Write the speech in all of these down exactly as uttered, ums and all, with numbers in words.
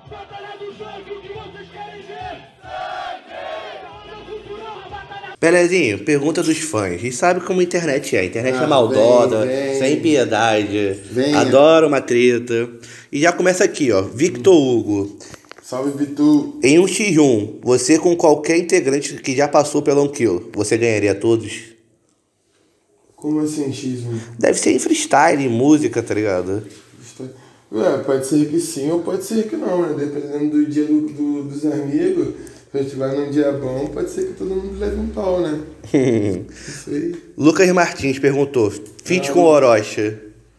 Batalha do sangue, o que vocês querem ver? Pelezinho, pergunta dos fãs. E sabe como a internet é. A internet Ah, é maldosa, vem, vem. sem piedade, Venha. adora uma treta. E já começa aqui, ó. Victor Hugo. Salve, Vitu. Em um xis um, você com qualquer integrante que já passou pelo um kill, você ganharia todos? Como assim, xis um? Deve ser em freestyle, em música, tá ligado? Ué, pode ser que sim ou pode ser que não, né? Dependendo do dia do, do- dos amigos, se a gente vai num dia bom, pode ser que todo mundo leve um pau, né? Isso aí. Lucas Martins perguntou, feat Ah, com Orochi.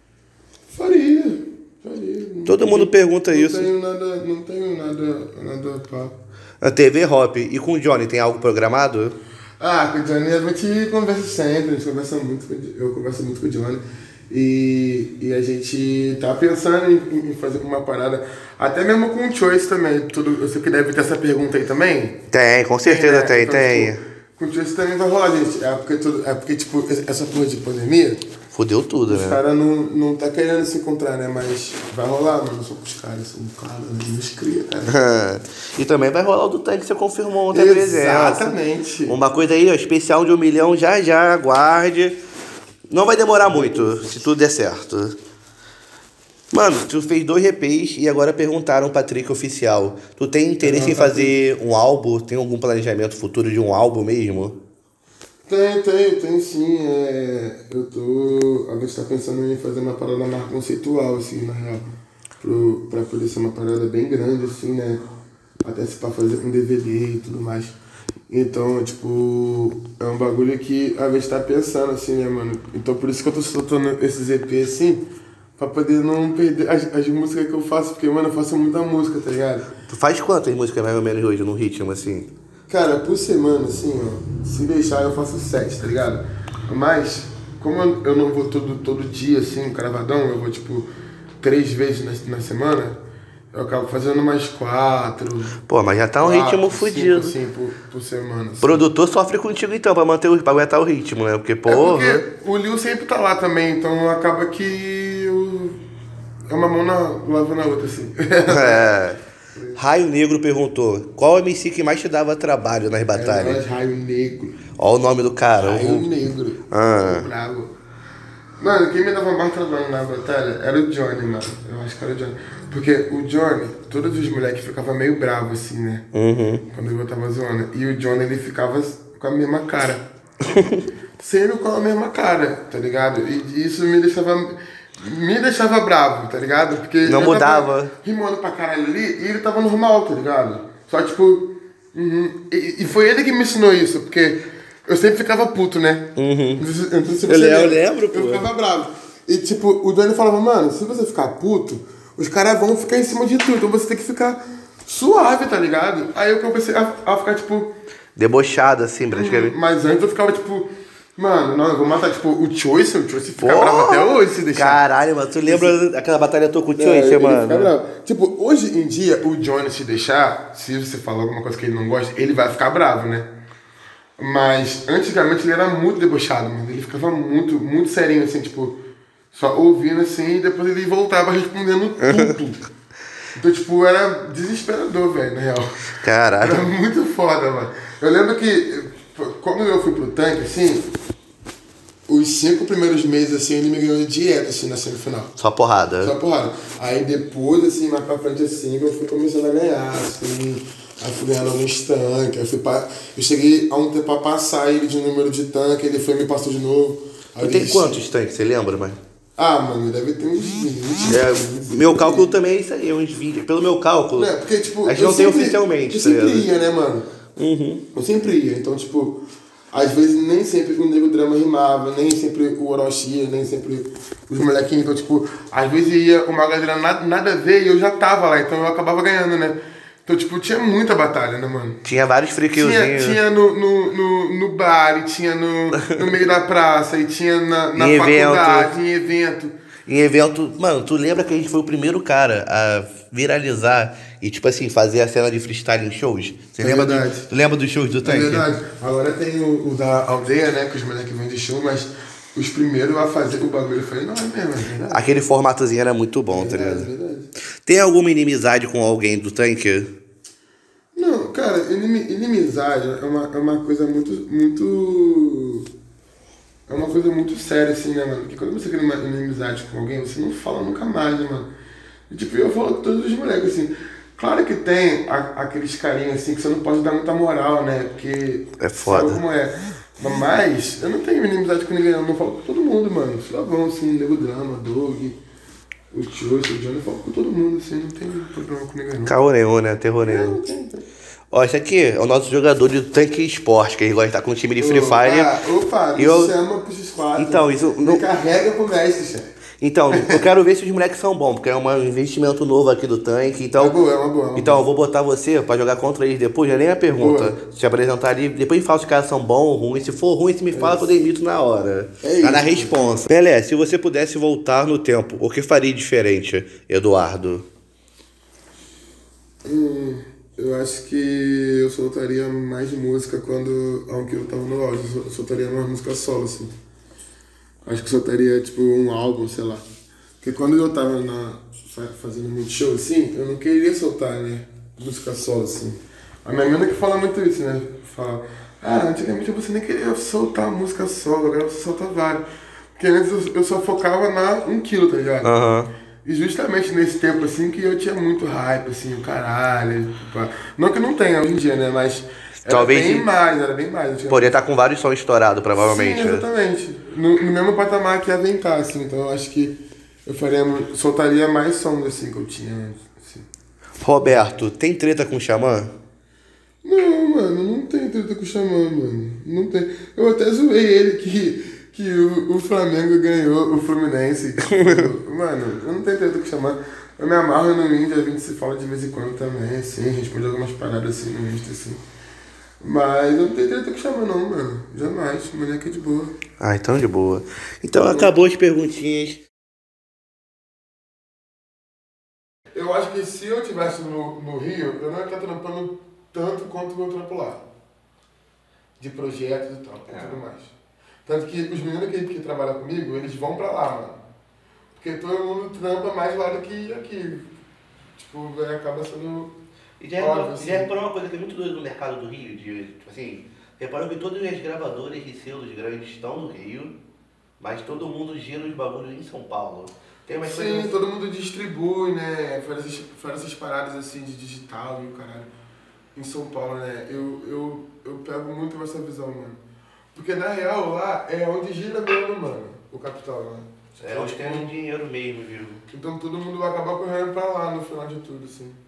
Faria, faria. Não- Todo mundo pergunta não isso. Tenho nada, não tenho nada, nada papo. A T V Hop. E com o Johnny, tem algo programado? Ah, com o Johnny a gente conversa sempre, a gente conversa muito, com o- eu converso muito com o Johnny. E, e a gente tá pensando em, em fazer uma parada, até mesmo com o Choice também. Tudo, eu sei que deve ter essa pergunta aí também. Tem, com certeza né? tem, Então, tem. tipo, com o Choice também vai rolar, gente. É porque, tudo, é porque tipo, essa porra de pandemia, Fudeu tudo, os né? caras não, não tá querendo se encontrar, né? Mas vai rolar, mano. Eu sou com os caras, são caras, nos cria, cara. E também vai rolar o do tanque que você confirmou ontem a presença. Exatamente. Uma coisa aí, ó, especial de um milhão, já já, aguarde. Não vai demorar muito, se tudo der certo. Mano, tu fez dois E Pês e agora perguntaram pra Trick Oficial. Tu tem interesse em fazer um álbum? Tem algum planejamento futuro de um álbum mesmo? Tem, tem, tem sim. É, eu tô. A gente tá pensando em fazer uma parada mais conceitual, assim, na real. Pro, pra poder ser uma parada bem grande, assim, né? Até se pra fazer com D V D e tudo mais. Então, tipo, é um bagulho que a gente tá pensando, assim, né, mano? Então por isso que eu tô soltando esses E P assim, pra poder não perder as, as músicas que eu faço, porque, mano, eu faço muita música, tá ligado? Tu faz quantas músicas mais ou menos hoje, no ritmo, assim? Cara, por semana, assim, ó, se deixar eu faço sete, tá ligado? Mas, como eu, eu não vou todo, todo dia, assim, cravadão, eu vou, tipo, três vezes na, na semana, eu acabo fazendo mais quatro. Pô, mas já tá um quatro, ritmo cinco, fudido. assim, por, por semana. Assim. Produtor sofre contigo então, pra manter o, pra aguentar o ritmo, né? Porque, É porra. porque o Lil sempre tá lá também, então acaba que eu... é uma mão na, lavando a outra, assim. É. Raio Negro perguntou, qual M C que mais te dava trabalho nas É batalhas? nóis, Raio Negro. Ó o nome do cara. Raio o- Negro. Ah. Bravo. Mano, quem me dava mais trabalho na batalha era o Johnny, mano. Eu acho que era o Johnny. Porque o Johnny, todos os moleques ficavam meio bravos, assim, né? Uhum. Quando eu tava zoando. E o Johnny, ele ficava com a mesma cara. Sempre com a mesma cara, tá ligado? E isso me deixava... Me deixava bravo, tá ligado? Porque Não eu mudava. tava rimando pra caralho ali e ele tava normal, tá ligado? Só tipo... Uhum. E, e foi ele que me ensinou isso, porque eu sempre ficava puto, né? Uhum. Não sei- não sei se Eu você lembro, eu lembra. lembro, pô. Eu ficava bravo. E tipo, o Johnny falava, mano, se você ficar puto, os caras vão ficar em cima de tudo, então você tem que ficar suave, tá ligado? Aí eu comecei a, a ficar, tipo... Debochado, assim, praticamente. Mas antes eu ficava, tipo... Mano, não, eu vou matar, tipo, o Choice, o Choice fica Porra! bravo até hoje se deixar. Caralho, mano, tu lembra daquela batalha tua com o É, Choice, ele mano? fica bravo. Tipo, hoje em dia, o Johnny se deixar, se você falar alguma coisa que ele não gosta, ele vai ficar bravo, né? Mas antigamente ele era muito debochado, mano. Ele ficava muito, muito serinho, assim, tipo, só ouvindo assim e depois ele voltava respondendo tudo. Então, tipo, era desesperador, velho, na real. Caralho. Era muito foda, mano. Eu lembro que, quando eu fui pro tanque, assim, os cinco primeiros meses, assim, ele me ganhou direto, assim, na semifinal. Só porrada. Só porrada. Aí depois, assim, mais pra frente, assim, eu fui começando a ganhar, assim. Aí fui ganhando alguns tanques. Aí fui pra... Eu cheguei há um tempo a passar ele de número de tanque, ele foi e me passou de novo. Aí Tu eu tem desisti. quantos tanques, você lembra, mano? Ah, mano, deve ter uns vinte. É, meu cálculo também é isso aí, uns vinte. Pelo meu cálculo. Não, porque, tipo, a gente eu não tem sempre- oficialmente, Eu tá sempre ligado? ia, né, mano? Uhum. Eu sempre ia. Então, tipo, às vezes nem sempre o Nego Drama rimava, nem sempre o Orochi ia, nem sempre os molequinhos. Então, tipo, às vezes ia uma galera nada, nada a ver e eu já tava lá, então eu acabava ganhando, né? Então, tipo, tinha muita batalha, né, mano? Tinha vários Tinha, freakilzinhos. tinha no, no, no, no bar, e tinha no, no meio da praça, e tinha na, na Em faculdade, em evento. Em evento, mano, tu lembra que a gente foi o primeiro cara a viralizar e, tipo assim, fazer a cena de freestyle em shows? Você É lembra, do, verdade. tu lembra dos shows do É tanque? verdade. Agora tem o, o da aldeia, né? Que os moleques vêm de show, mas os primeiros a fazer o bagulho foi nós mesmo, é verdade. Aquele formatozinho era muito bom, tá É ligado? verdade. Tem alguma inimizade com alguém do tanque? Não, cara, inimi- inimizade é uma, é uma coisa muito, muito... É uma coisa muito séria, assim, né, mano? Porque quando você cria uma inimizade com alguém, você não fala nunca mais, né, mano? E, tipo, eu falo com todos os moleques, assim... Claro que tem a, aqueles carinhos, assim, que você não pode dar muita moral, né? Porque... É foda. Sabe como é? Mas eu não tenho inimizade com ninguém, não. Eu falo com todo mundo, mano. Suavão, assim, Nego Drama, Doug, o Tio, o Johnny. Eu falo com todo mundo, assim. Não tem problema com ninguém, não. Caô nenhum, né? Terror Não, nenhum. não tem, não tem. Ó, esse aqui é o nosso jogador de tanque esporte, que ele gosta de estar com o time de Free Fire. Opa, opa, E eu- me chama pro X quatro. Então, isso Me não- carrega pro mestre, chefe. Então, eu quero ver se os moleques são bons, porque é um investimento novo aqui do tanque. Então, É boa, é uma boa, é uma então boa. eu vou botar você pra jogar contra eles depois, já nem a pergunta. Boa. Se apresentar ali, depois me fala se os caras são bons ou ruins. Se for ruim, se me fala, eu demito na hora. É tá na isso. responsa. Pelé, se você pudesse voltar no tempo, o que faria diferente, Eduardo? Hum, eu acho que eu soltaria mais música quando aunque eu tava no auge. Eu sol- soltaria mais música solo, assim. Acho que soltaria, tipo, um álbum, sei lá. Porque quando eu tava na, fa- fazendo muito show, assim, eu não queria soltar, né? Música solo, assim. A minha mina que fala muito isso, né? Fala, ah, antigamente você nem queria soltar música solo, agora você solta vários. Porque antes eu, eu só focava na um quilo, tá ligado? Aham. E justamente nesse tempo, assim, que eu tinha muito hype, assim, o caralho. Tipo, não que não tenha hoje em dia, né? Mas era Talvez bem sim. mais, era bem mais. Eu tinha- Poderia estar com vários sons estourados, provavelmente. Sim, exatamente. No, no mesmo patamar que ia Aventar, assim. Então eu acho que eu faria, soltaria mais sons, assim, que eu tinha antes. Assim. Roberto, tem treta com o Xamã? Não, mano, não tem treta com o Xamã, mano. Não tem. Eu até zoei ele que, que o, o Flamengo ganhou o Fluminense. Tipo, mano, eu não tenho treta com o Xamã. Eu me amarro no Insta, a gente se fala de vez em quando também, assim, responde algumas paradas assim no Insta, assim. Mas eu não tenho treta com o Xamã, não, mano. Jamais. O moleque é de boa. Ah, então de boa. Então acabou as perguntinhas. Eu acho que se eu estivesse no, no Rio, eu não ia estar trampando tanto quanto o meu trampo lá. De projetos e tal, e tudo mais. Tanto que os meninos que, que trabalham comigo, eles vão pra lá, mano. Porque todo mundo trampa mais lá do que aqui. Tipo, aí acaba sendo... E já óbvio, reparou, assim. já reparou uma coisa que é muito doida no mercado do Rio? De, tipo assim, reparou que todas as gravadoras e selos grandes estão no Rio, mas todo mundo gira os bagulhos em São Paulo. Tem uma coisa. Sim, todo mundo distribui, né? Faz essas, faz essas paradas assim de digital e o caralho. Em São Paulo, né? Eu, eu, eu pego muito essa visão, mano. Porque na real lá é onde gira mesmo, mano, o capital, né? É onde tem um dinheiro mesmo, viu? Então todo mundo vai acabar correndo pra lá no final de tudo, assim.